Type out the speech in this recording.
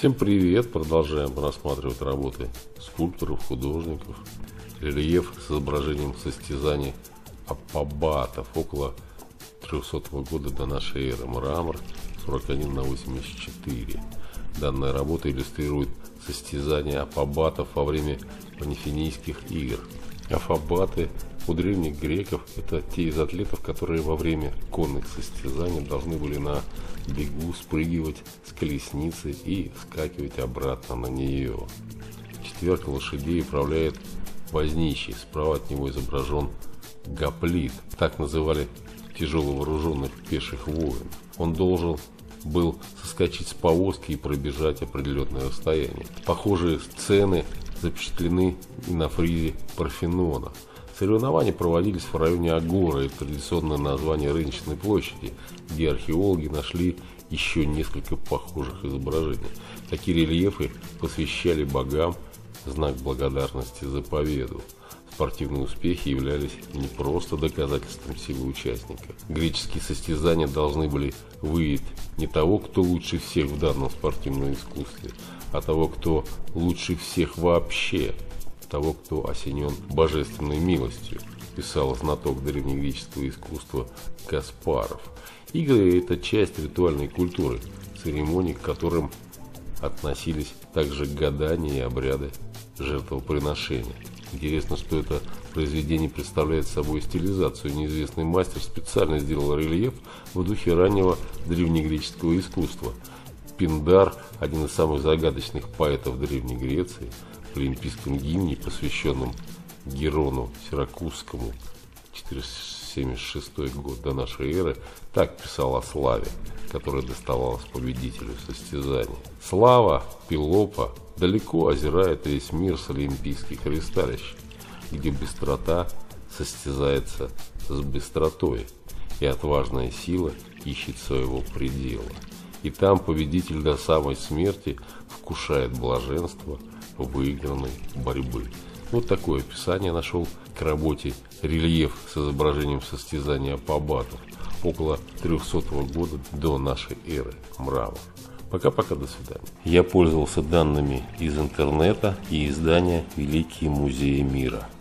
Всем привет! Продолжаем рассматривать работы скульпторов, художников. Рельеф с изображением состязаний апобатов около 300 года до нашей эры. Мрамор 41/84. Данная работа иллюстрирует состязания апобатов во время панифинийских игр. Апобаты у древних греков – это те из атлетов, которые во время конных состязаний должны были на бегу спрыгивать с колесницы и скакивать обратно на нее. Четверка лошадей управляет возничий. Справа от него изображен гоплит. Так называли тяжело вооруженных пеших воинов. Он должен был соскочить с повозки и пробежать определенное расстояние. Похожие сцены запечатлены и на фризе Парфенона. Соревнования проводились в районе Агоры, традиционное название Рыночной площади, где археологи нашли еще несколько похожих изображений. Такие рельефы посвящали богам в знак благодарности за победу. Спортивные успехи являлись не просто доказательством силы участника. Греческие состязания должны были выявить не того, кто лучше всех в данном спортивном искусстве, а того, кто лучше всех вообще, того, кто осенен божественной милостью, писал знаток древнегреческого искусства Каспаров. Игры – это часть ритуальной культуры, церемоний, к которым относились также гадания и обряды жертвоприношения. Интересно, что это произведение представляет собой стилизацию. Неизвестный мастер специально сделал рельеф в духе раннего древнегреческого искусства. Пиндар, один из самых загадочных поэтов Древней Греции, в олимпийском гимне, посвященном Герону Сиракузскому, 476 год до нашей эры, так писал о славе, которая доставалась победителю состязания. Слава Пелопа далеко озирает весь мир с олимпийских ристалищ, где быстрота состязается с быстротой, и отважная сила ищет своего предела. И там победитель до самой смерти вкушает блаженство выигранной борьбы. Вот такое описание нашел к работе «Рельеф с изображением состязания апобатов» около 300 года до нашей эры. Мрамор. Пока-пока, до свидания. Я пользовался данными из интернета и издания «Великие музеи мира».